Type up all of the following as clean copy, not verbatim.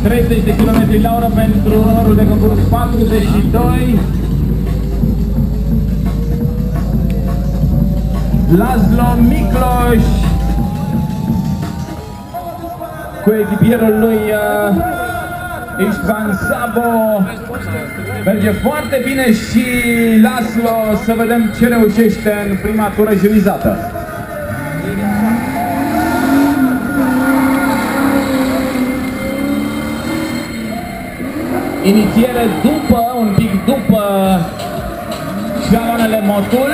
30 de km la oră pentru numărul de concurs 42. Laszlo Miklos cu echipierul lui Istvan Sabo. Merge foarte bine și Laszlo, să vedem ce reușește în prima tură jurizată. Inițiere după, un pic după șalonele Motul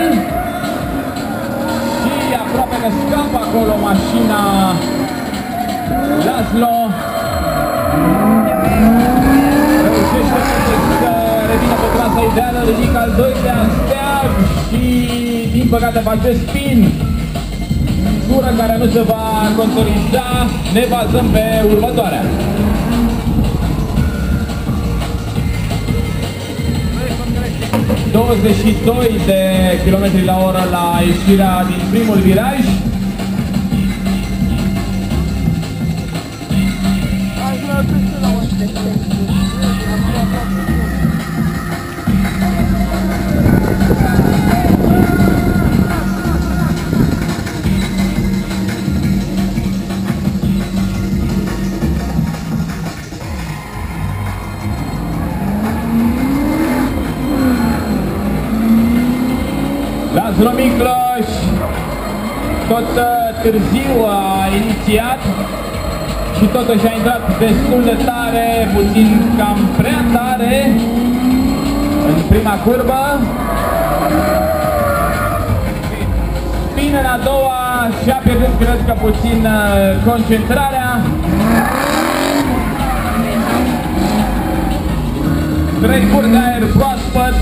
și aproape că scapă acolo mașina Laszlo. Reușește să revină pe trasa ideală, ridică al doilea steag și din păcate face spin. Tură care nu se va consolida, ne bazăm pe următoarea. 22 de km la oră la ieșirea din primul viraj. Laszlo Miklos tot târziu a inițiat și totuși a intrat destul de tare, puțin cam prea tare în prima curbă. Spin în a doua și-a pierdut, cred că, puțin concentrarea. Trecuri de aer proaspăt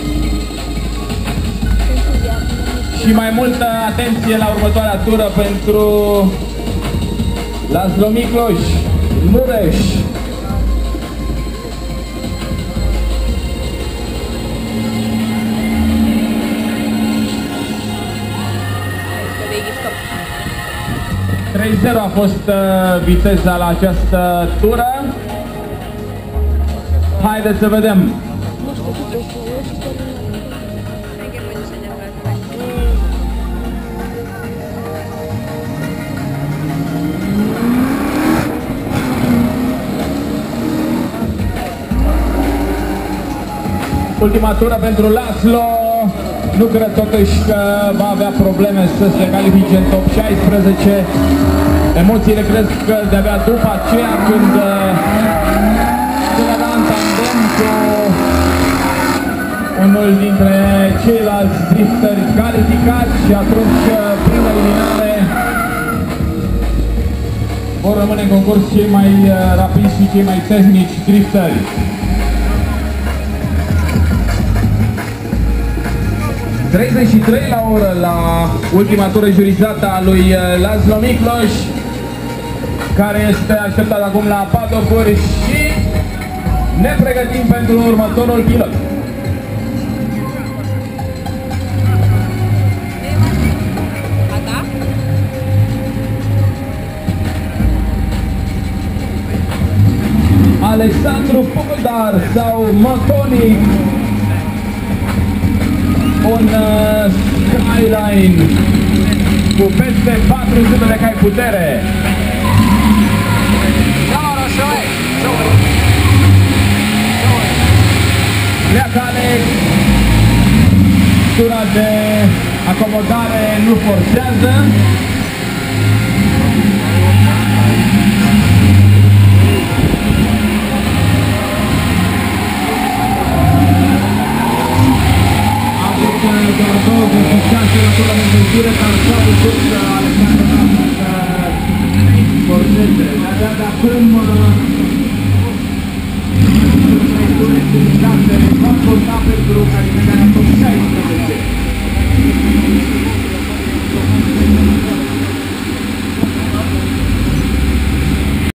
și mai multă atenție la următoarea tură pentru Laszlo Miklos, Mureș. A fost viteza la această tură. Haideți să vedem. Ultima tură pentru Laszlo. Nu cred totuși că va avea probleme să se califice în top 16. Emoțiile cresc că de-abia după aceea când se va da în tandem cu unul dintre ceilalți drifteri calificați și atunci prin eliminare vor rămâne în concurs cei mai rapizi și cei mai tehnici drifteri. 33 la oră la ultima tură jurizată a lui Laszlo Miklos, care este așteptat acum la paddock-uri și ne pregătim pentru următorul pilot. Alexandru Pogodar sau Motonic, un Skyline cu peste 400 de cai putere. Pleacă Alex, tura de acomodare nu forțează. Doar 26% de întâlnire, dar s-au dus Alexandru forțeze. De acum vor conta pentru calificarea top 16.